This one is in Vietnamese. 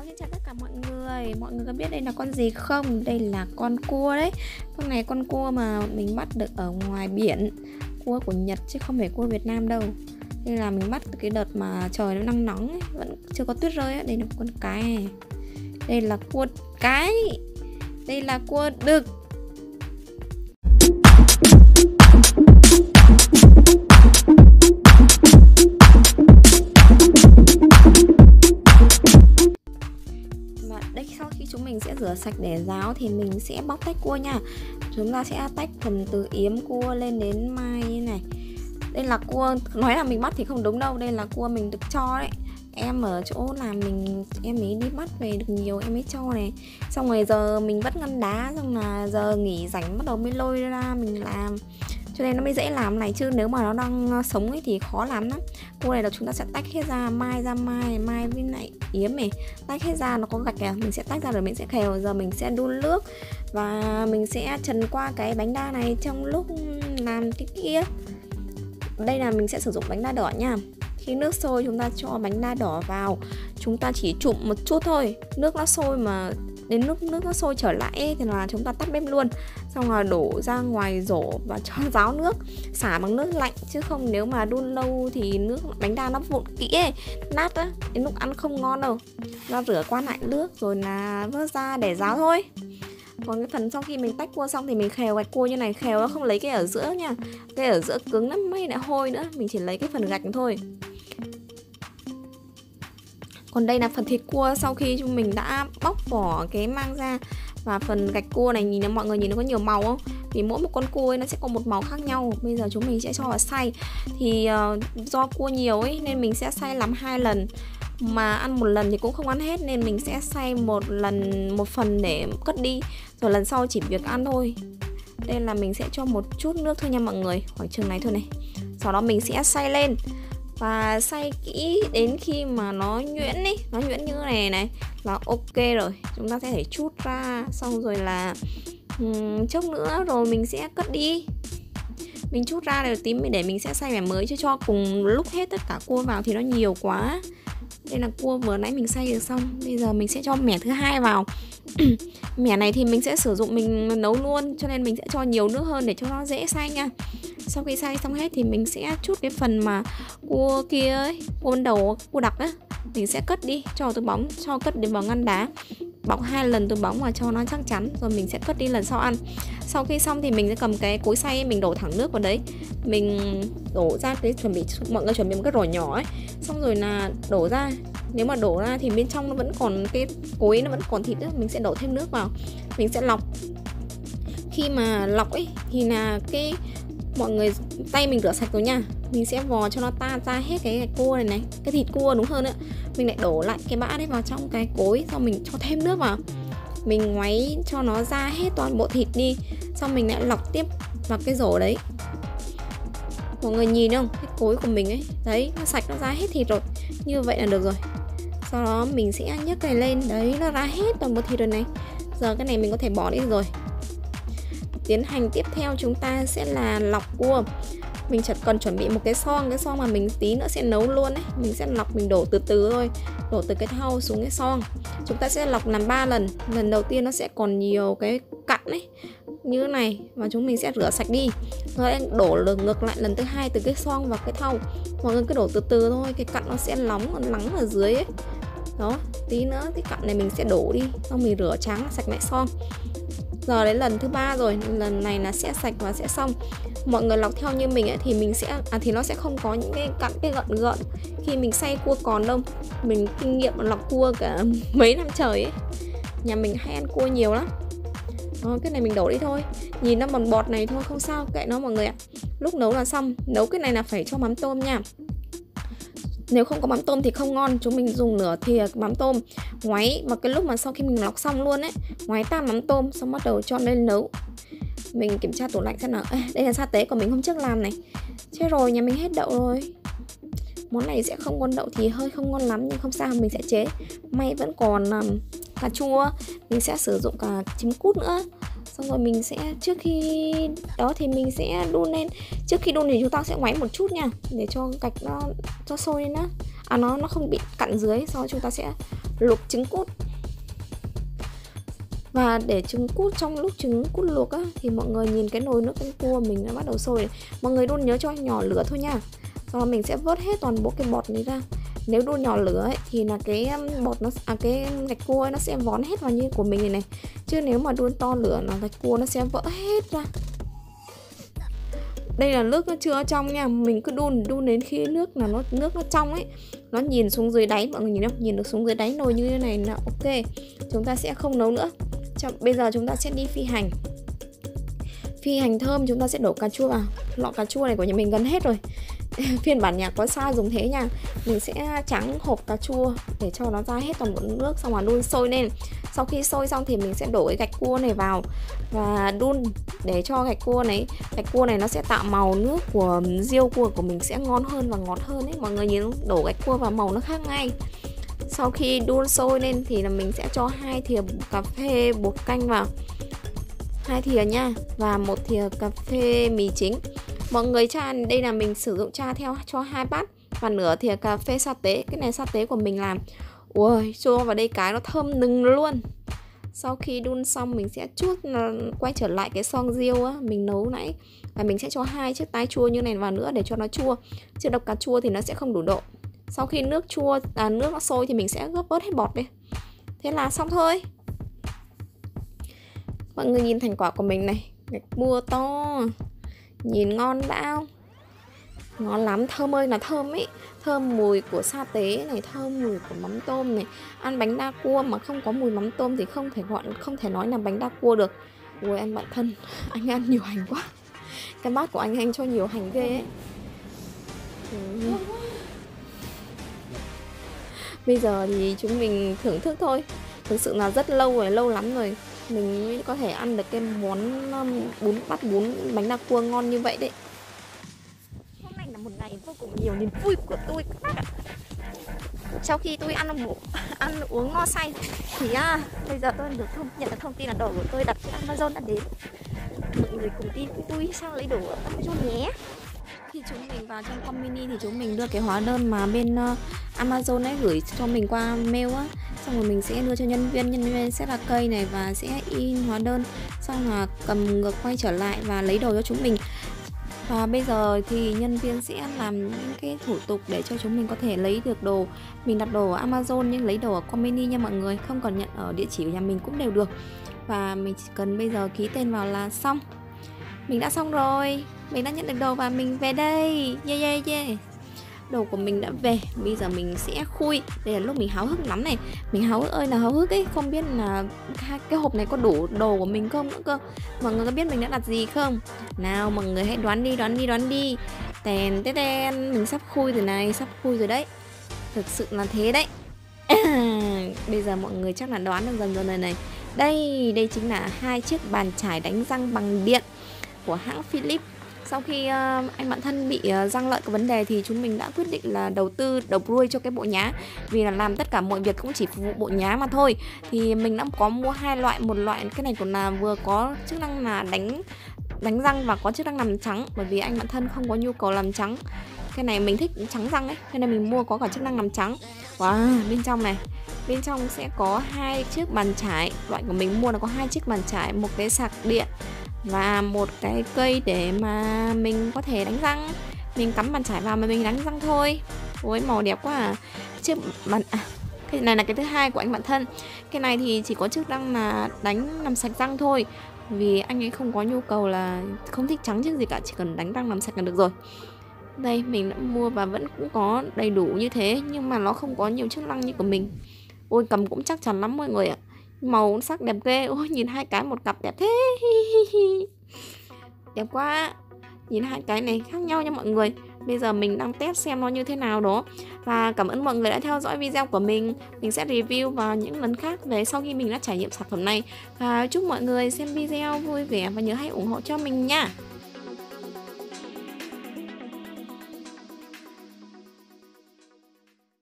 Xin chào tất cả mọi người. Mọi người có biết đây là con gì không? Đây là con cua đấy. Con này con cua mà mình bắt được ở ngoài biển. Cua của Nhật chứ không phải cua Việt Nam đâu. Đây là mình bắt từ cái đợt mà trời nó đang nóng ấy, vẫn chưa có tuyết rơi ấy. Đây là con cái này. Đây là cua cái. Đây là cua đực. Sau khi chúng mình sẽ rửa sạch để ráo thì mình sẽ bóc tách cua nha. Chúng ta sẽ tách phần từ yếm cua lên đến mai như này. Đây là cua, nói là mình bắt thì không đúng đâu. Đây là cua mình được cho đấy. Em ở chỗ làm em ấy đi bắt về được nhiều em ấy cho này. Xong rồi giờ mình vất ngăn đá, xong là giờ nghỉ rảnh bắt đầu mới lôi ra mình làm. Cho nên nó mới dễ làm này, chứ nếu mà nó đang sống ấy thì khó làm lắm. Cua này là chúng ta sẽ tách hết ra mai với lại yếm này. Tách hết ra, nó có gạch kìa, mình sẽ tách ra rồi mình sẽ khều. Giờ mình sẽ đun nước và mình sẽ trần qua cái bánh đa này trong lúc làm cái kia. Đây là mình sẽ sử dụng bánh đa đỏ nha. Khi nước sôi chúng ta cho bánh đa đỏ vào. Chúng ta chỉ trụng một chút thôi. Nước nó sôi mà đến lúc nước nó sôi trở lại ấy, thì là chúng ta tắt bếp luôn. Xong rồi đổ ra ngoài rổ và cho ráo nước. Xả bằng nước lạnh, chứ không nếu mà đun lâu thì nước bánh đa nó vụn kỹ ấy, nát á, đến lúc ăn không ngon đâu. Nó rửa qua lại nước rồi là vớt ra để ráo thôi. Còn cái phần sau khi mình tách cua xong thì mình khều gạch cua như này. Khều nó không lấy cái ở giữa nha. Cái ở giữa cứng lắm, mấy lại hôi nữa. Mình chỉ lấy cái phần gạch thôi. Còn đây là phần thịt cua sau khi chúng mình đã bóc vỏ cái mang ra. Và phần gạch cua này nhìn mọi người nhìn nó có nhiều màu không? Vì mỗi một con cua ấy nó sẽ có một màu khác nhau. Bây giờ chúng mình sẽ cho vào xay. Thì do cua nhiều ấy nên mình sẽ xay làm 2 lần. Mà ăn một lần thì cũng không ăn hết nên mình sẽ xay một phần để cất đi. Rồi lần sau chỉ việc ăn thôi. Đây là mình sẽ cho một chút nước thôi nha mọi người, khoảng chừng này thôi này. Sau đó mình sẽ xay lên. Và xay kỹ đến khi mà nó nhuyễn ấy, nó nhuyễn như này này là ok rồi. Chúng ta sẽ thể trút ra. Xong rồi là chốc nữa rồi mình sẽ cất đi. Mình trút ra rồi tí để mình sẽ xay mẻ mới, chứ cho cùng lúc hết tất cả cua vào thì nó nhiều quá. Đây là cua vừa nãy mình xay được xong. Bây giờ mình sẽ cho mẻ thứ hai vào. Mẻ này thì mình sẽ sử dụng mình nấu luôn, cho nên mình sẽ cho nhiều nước hơn để cho nó dễ xay nha. Sau khi xay xong hết thì mình sẽ trút cái phần mà cua kia ấy, cua ban đầu, cua đặc á, mình sẽ cất đi, cho túi bóng, cho cất đến vào ngăn đá. Bọc 2 lần túi bóng và cho nó chắc chắn. Rồi mình sẽ cất đi lần sau ăn. Sau khi xong thì mình sẽ cầm cái cối xay ấy, mình đổ thẳng nước vào đấy. Mình đổ ra cái mọi người chuẩn bị một cái rổ nhỏ ấy. Xong rồi là đổ ra. Nếu mà đổ ra thì bên trong nó vẫn còn cái cối, nó vẫn còn thịt ấy. Mình sẽ đổ thêm nước vào. Mình sẽ lọc. Khi mà lọc ấy thì là cái mọi người tay mình rửa sạch rồi nha. Mình sẽ vò cho nó tan ra hết cái cua này này, cái thịt cua đúng hơn ạ. Mình lại đổ lại cái bã đấy vào trong cái cối. Xong mình cho thêm nước vào. Mình ngoáy cho nó ra hết toàn bộ thịt đi. Xong mình lại lọc tiếp vào cái rổ đấy. Mọi người nhìn không? Cái cối của mình ấy. Đấy, nó sạch, nó ra hết thịt rồi. Như vậy là được rồi. Sau đó mình sẽ nhấc cái lên. Đấy, nó ra hết toàn bộ thịt rồi này. Giờ cái này mình có thể bỏ đi rồi. Tiến hành tiếp theo chúng ta sẽ là lọc cua. Mình chỉ cần chuẩn bị một cái xoong. Cái xoong mà mình tí nữa sẽ nấu luôn ấy. Mình sẽ lọc, mình đổ từ từ thôi. Đổ từ cái thau xuống cái xoong. Chúng ta sẽ lọc làm 3 lần. Lần đầu tiên nó sẽ còn nhiều cái cặn ấy, như thế này. Và chúng mình sẽ rửa sạch đi. Rồi đổ ngược lại lần thứ hai từ cái xoong vào cái thau. Mọi người cứ đổ từ từ thôi. Cái cặn nó sẽ lắng ở dưới ấy. Đó, tí nữa cái cặn này mình sẽ đổ đi. Xong mình rửa trắng sạch lại xoong. Giờ đến lần thứ 3 rồi, lần này là sẽ sạch và sẽ xong. Mọi người lọc theo như mình ấy, thì mình sẽ thì nó sẽ không có những cái cặn, cái gợn khi mình xay cua còn đâu. Mình kinh nghiệm lọc cua cả mấy năm trời ấy. Nhà mình hay ăn cua nhiều lắm. Đó, cái này mình đổ đi thôi. Nhìn nó bọt bọt này thôi không sao, kệ nó mọi người ạ. Lúc nấu là xong. Nấu cái này là phải cho mắm tôm nha. Nếu không có mắm tôm thì không ngon. Chúng mình dùng nửa thìa mắm tôm. Ngoáy vào cái lúc mà sau khi mình lọc xong luôn ấy. Ngoáy tan mắm tôm xong bắt đầu cho lên nấu. Mình kiểm tra tủ lạnh xem nào. Đây là sa tế của mình hôm trước làm này. Chết rồi, nhà mình hết đậu rồi. Món này sẽ không còn đậu thì hơi không ngon lắm. Nhưng không sao, mình sẽ chế. May vẫn còn cà chua. Mình sẽ sử dụng cả trứng cút nữa. Xong rồi mình sẽ trước khi đó thì mình sẽ đun lên. Trước khi đun thì chúng ta sẽ ngoáy một chút nha, để cho gạch nó cho sôi lên á. Nó không bị cặn dưới. Sau đó chúng ta sẽ luộc trứng cút. Và để trứng cút, trong lúc trứng cút luộc á, thì mọi người nhìn cái nồi nước canh cua mình đã bắt đầu sôi này. Mọi người đun nhớ cho nhỏ lửa thôi nha. Sau đó mình sẽ vớt hết toàn bộ cái bọt này ra. Nếu đun nhỏ lửa ấy, thì là cái bọt nó cái gạch cua ấy, nó sẽ vón hết vào như của mình này này. Chứ nếu mà đun to lửa là gạch cua nó sẽ vỡ hết ra. Đây là nước nó chưa trong nha, mình cứ đun đến khi nước nó trong ấy, nó nhìn xuống dưới đáy, mọi người nhìn không? Nhìn được xuống dưới đáy nồi như thế này là ok. Chúng ta sẽ không nấu nữa. Bây giờ chúng ta sẽ đi phi hành. Phi hành thơm chúng ta sẽ đổ cà chua vào. Lọ cà chua này của nhà mình gần hết rồi. Phiên bản nhạc có sai dùng thế nha. Mình sẽ tráng hộp cà chua để cho nó ra hết toàn bộ nước, xong rồi đun sôi lên. Sau khi sôi xong thì mình sẽ đổ cái gạch cua này vào và đun để cho gạch cua này nó sẽ tạo màu nước của riêu cua của mình sẽ ngon hơn và ngọt hơn ấy. Mọi người nhìn đổ gạch cua vào màu nó khác ngay. Sau khi đun sôi lên thì là mình sẽ cho 2 thìa cà phê bột canh vào, 2 thìa nha, và 1 thìa cà phê mì chính. Mọi người cha đây là mình sử dụng cha theo cho 2 bát và nửa thìa cà phê sa tế. Cái này sa tế của mình làm. Ui, cho vào đây cái nó thơm nừng luôn. Sau khi đun xong mình sẽ chuốt quay trở lại cái xoong riêu á, mình nấu nãy. Và mình sẽ cho 2 chiếc tai chua như này vào nữa để cho nó chua. Chứ độc cà chua thì nó sẽ không đủ độ. Sau khi nước nó sôi thì mình sẽ gấp bớt hết bọt đi. Thế là xong thôi. Mọi người nhìn thành quả của mình này, gạch cua to, nhìn ngon đã không? Ngon lắm, thơm ơi là thơm ấy. Thơm mùi của sa tế này, thơm mùi của mắm tôm này. Ăn bánh đa cua mà không có mùi mắm tôm thì không thể nói là bánh đa cua được. Ôi anh bạn thân, anh ăn nhiều hành quá. Cái bát của anh cho nhiều hành ghê ấy. Bây giờ thì chúng mình thưởng thức thôi. Thực sự là rất lâu rồi, lâu lắm rồi mình mới có thể ăn được cái món bát bún bánh đa cua ngon như vậy đấy. Hôm nay là một ngày vô cùng nhiều niềm vui của tôi các bác ạ. Sau khi tôi ăn uống no say thì bây giờ tôi nhận được thông tin là đồ của tôi đặt trên Amazon đã đến. Mọi người cùng đi với tôi sang lấy đồ ở Amazon nhé. Khi chúng mình vào trong com mini thì chúng mình đưa cái hóa đơn mà bên Amazon ấy gửi cho mình qua mail á, xong rồi mình sẽ đưa cho nhân viên sẽ là cây này và sẽ in hóa đơn, xong là cầm ngược quay trở lại và lấy đồ cho chúng mình. Và bây giờ thì nhân viên sẽ làm những cái thủ tục để cho chúng mình có thể lấy được đồ. Mình đặt đồ ở Amazon nhưng lấy đồ ở com mini nha mọi người, không cần nhận ở địa chỉ của nhà mình cũng đều được. Và mình chỉ cần bây giờ ký tên vào là xong. Mình đã xong rồi, mình đã nhận được đồ và mình về đây. Yeah yeah yeah. Đồ của mình đã về, bây giờ mình sẽ khui. Đây là lúc mình háo hức lắm này. Mình háo hức ơi là háo hức ấy. Không biết là cái hộp này có đủ đồ của mình không nữa cơ. Mọi người có biết mình đã đặt gì không? Nào mọi người hãy đoán đi. Tèn tê tèn. Mình sắp khui rồi này, sắp khui rồi đấy. Thực sự là thế đấy. Bây giờ mọi người chắc là đoán được dần rồi này. Đây chính là 2 chiếc bàn chải đánh răng bằng điện của hãng Philips. Sau khi anh bạn thân bị răng lợi có vấn đề thì chúng mình đã quyết định là đầu đuôi cho cái bộ nhá. Vì là làm tất cả mọi việc cũng chỉ phục vụ bộ nhá mà thôi. Thì mình đã có mua 2 loại. Một loại cái này còn là vừa có chức năng là đánh răng và có chức năng làm trắng. Bởi vì anh bạn thân không có nhu cầu làm trắng. Cái này mình thích trắng răng ấy, cho nên mình mua có cả chức năng làm trắng. Wow, bên trong sẽ có 2 chiếc bàn chải. Loại của mình mua là có 2 chiếc bàn chải, một cái sạc điện và một cái cây để mà mình có thể đánh răng. Mình cắm bàn chải vào mà mình đánh răng thôi. Ôi màu đẹp quá à. Cái này là cái thứ hai của anh bạn thân. Cái này thì chỉ có chức năng là làm sạch răng thôi. Vì anh ấy không có nhu cầu là không thích trắng chứ gì cả, chỉ cần đánh răng làm sạch là được rồi. Đây mình đã mua và vẫn cũng có đầy đủ như thế, nhưng mà nó không có nhiều chức năng như của mình. Ôi cầm cũng chắc chắn lắm mọi người ạ. Màu sắc đẹp ghê. Ôi nhìn 2 cái một cặp đẹp thế. Đẹp quá. Nhìn 2 cái này khác nhau nha mọi người. Bây giờ mình đang test xem nó như thế nào đó. Và cảm ơn mọi người đã theo dõi video của mình. Mình sẽ review vào những lần khác về sau khi mình đã trải nghiệm sản phẩm này. Và chúc mọi người xem video vui vẻ và nhớ hãy ủng hộ cho mình nha.